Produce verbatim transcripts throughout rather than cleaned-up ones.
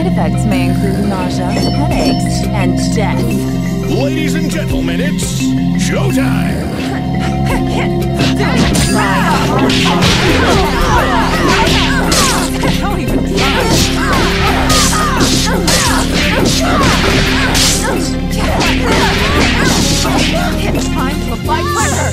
Side effects may include nausea, headaches, and death. Ladies and gentlemen, it's showtime! Don't even try. It's time to apply pressure.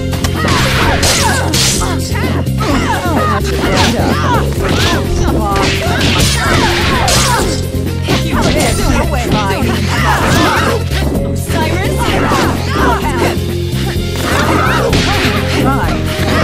Oh, touch your hand up. Come on. You did. No way. Cyrus? Right.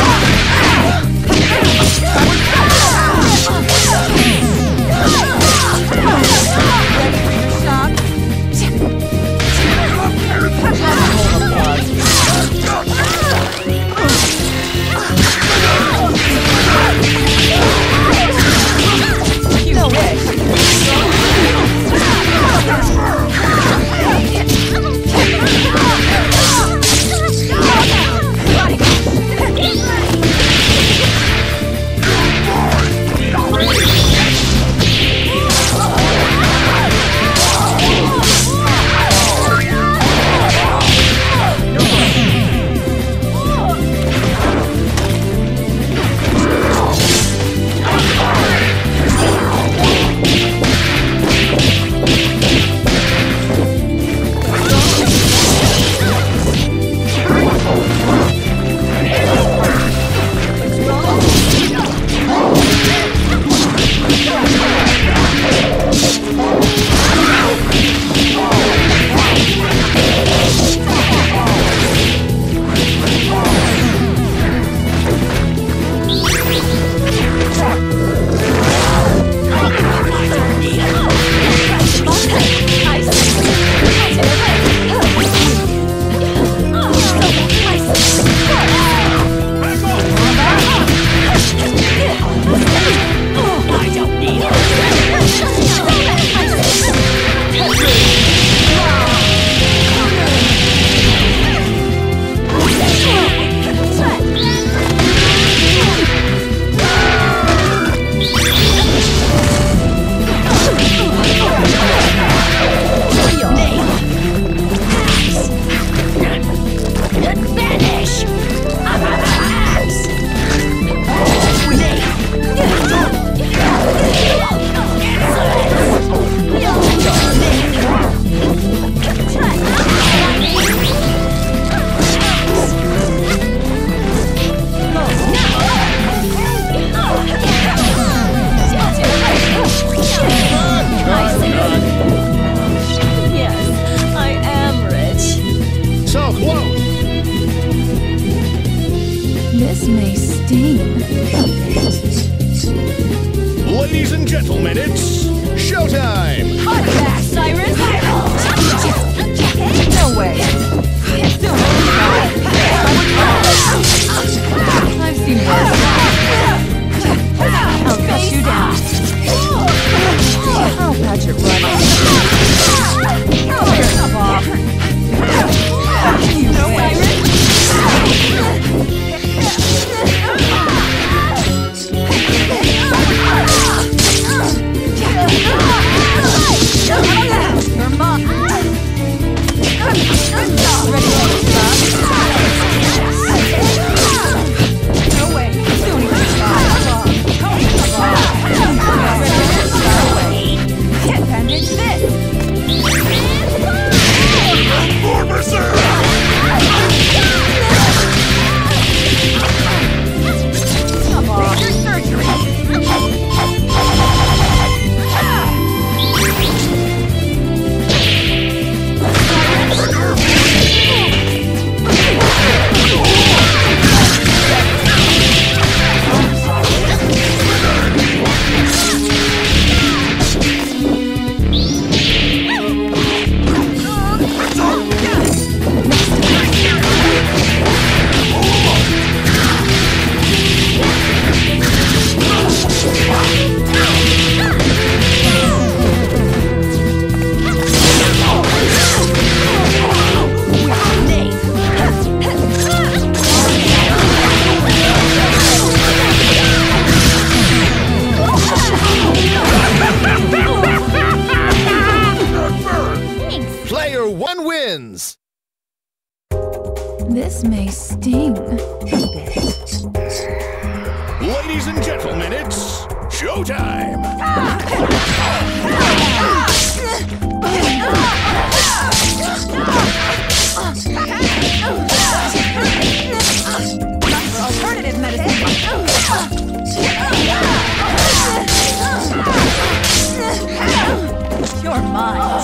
This may sting. Ladies and gentlemen, it's showtime! Hot back, Cyrus! No way! I've seen worse. I'll cut you down. I'll patch it right off. Come off. You know, Cyrus? Your mom. Ready to stop? No way. Don't even try. wins! This may sting a bit. Ladies and gentlemen, it's showtime! Alternative medicine. You're mine.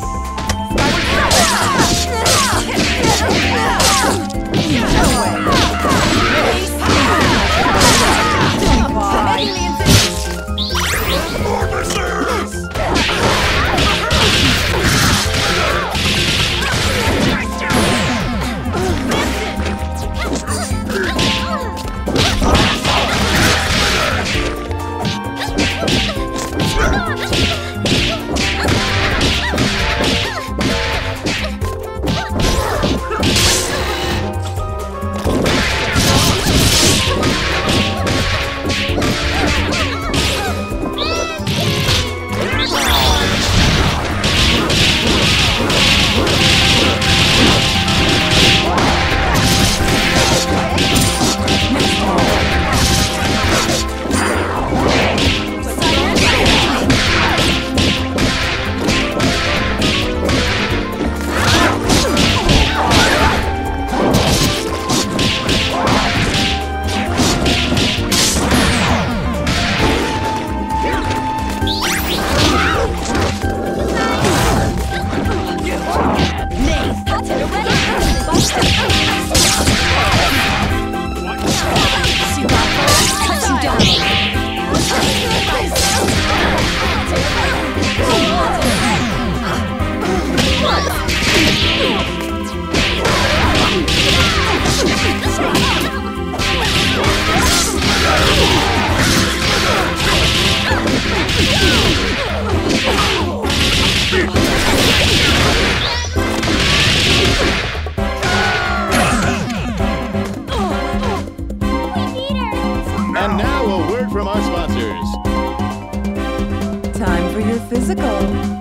And now a word from our sponsors. Time for your physical.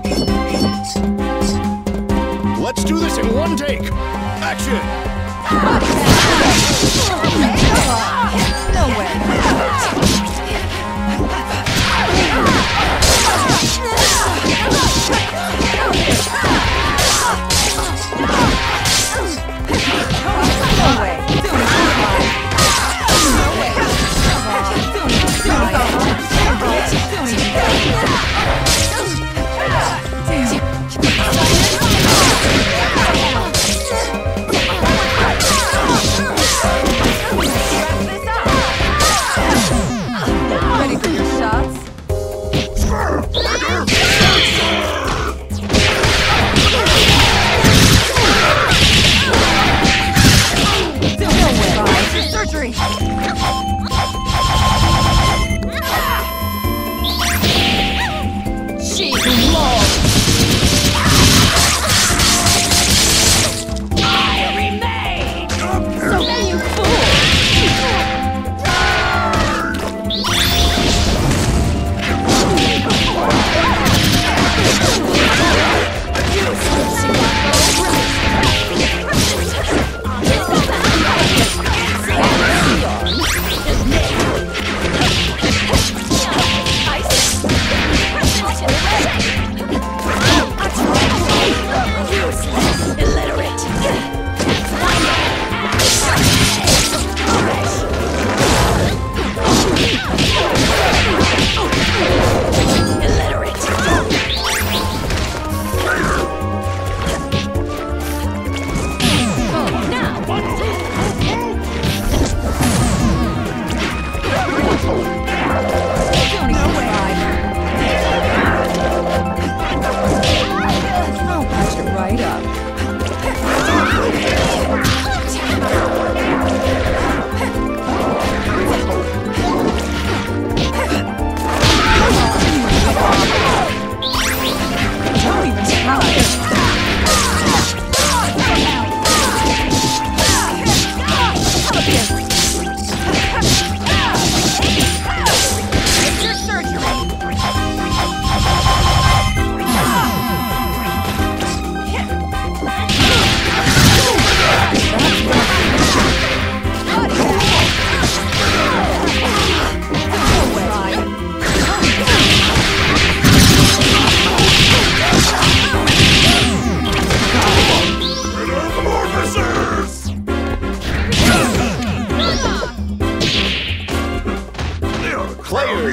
Let's do this in one take. Action! No way. Ready for your shots? No way. Surgery.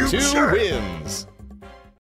Two wins.